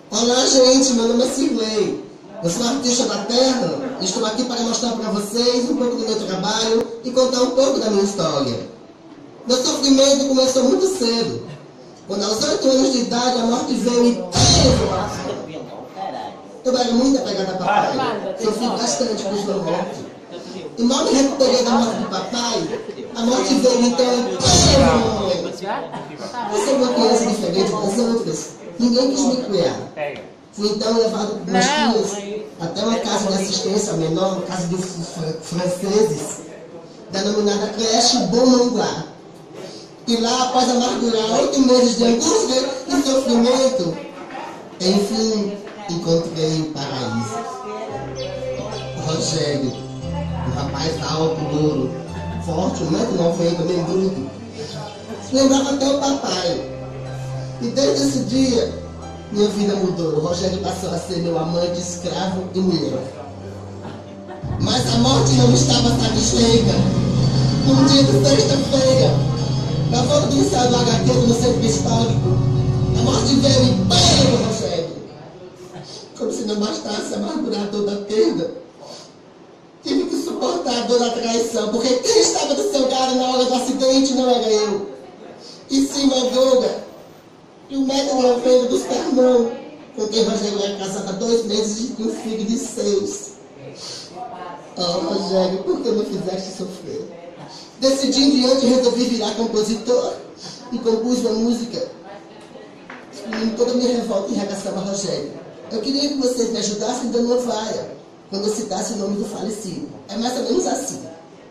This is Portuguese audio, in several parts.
Olá, gente, meu nome é Cirlei. Eu sou artista da terra e estou aqui para mostrar para vocês um pouco do meu trabalho e contar um pouco da minha história. Meu sofrimento começou muito cedo. Quando aos 8 anos de idade a morte veio e pego! Eu era muito apegada a papai. Sofri bastante com sua morte. E mal me recuperei da morte do papai, a morte veio então e pego! Eu sou uma criança diferente das outras. Ninguém quis me criar. Fui então levado por meus tios até uma casa de assistência menor, casa de franceses, denominada creche Beaumanoir. E lá, após amargurar 8 meses de angústia e sofrimento, enfim, encontrei o paraíso. Rogério, um rapaz alto, louro, forte, 1,90 m, bem bruto. Lembrava até o papai. E desde esse dia, minha vida mudou. O Rogério passou a ser meu amante, escravo e mulher. Mas a morte não estava satisfeita. Num dia de sexta-feira, na volta do ensaio do HQ no centro histórico, a morte veio e pego, Rogério. Como se não bastasse amargurar toda a perda, tive que suportar a dor da traição, porque quem estava do seu lado na hora do acidente não era eu, e sim Madruga, e 1,90 m dos pernão, com quem Rogério era casado há 2 meses e um filho de 6. Oh, Rogério, por que me fizeste sofrer? Decidi em diante e resolvi virar compositor e compus uma música. E toda a minha revolta enragaçava Rogério. Eu queria que vocês me ajudassem dando uma vaia quando eu citasse o nome do falecido. É mais ou menos assim.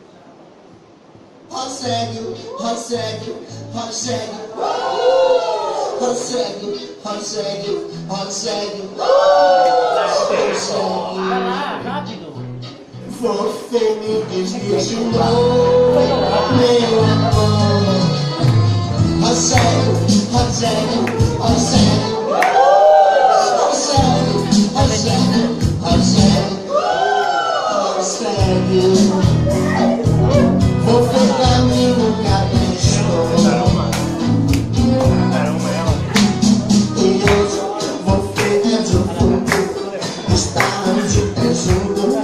Rogério, Rogério, Rogério, Rogério, Rogério, Rogério, Rogério. Você me desvirginou, meu amor. Rogério, Rogério, Rogério, Rogério, Rogério, Rogério, Rogério. Vou pegar mim no cabeço. E hoje vou pegar de fundo. Estar de pé junto.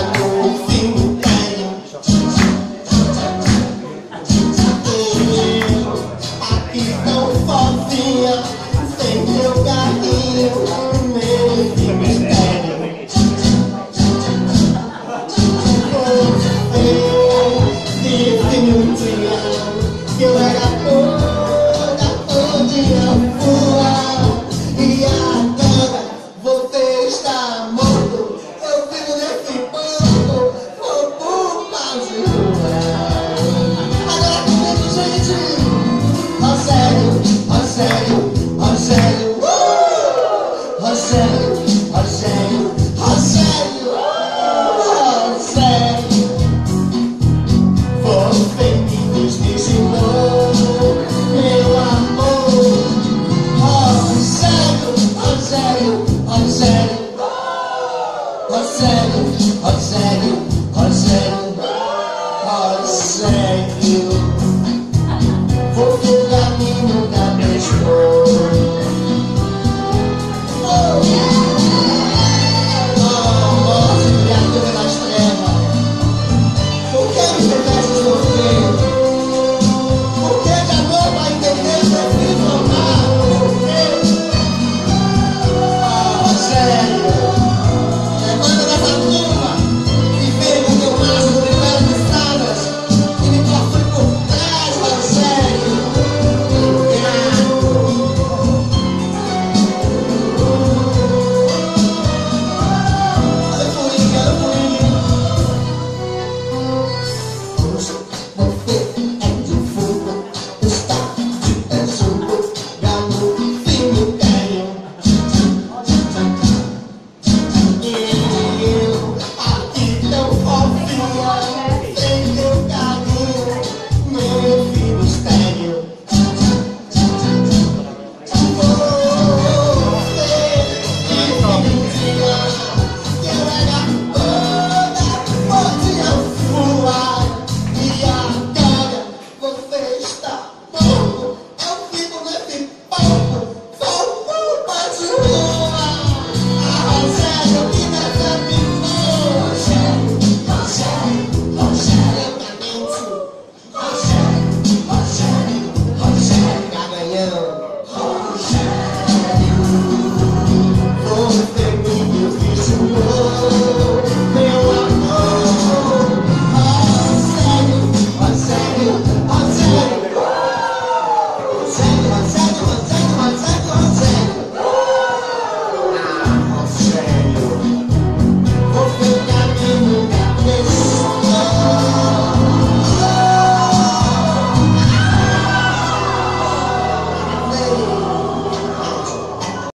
Sem meu carinho, meu mistério. Você disse um dia que eu era todinha boa. E agora você está morto. Eu vivo nesse banco, vou por mais de rua. Agora comigo, gente. Rogério, Rogério.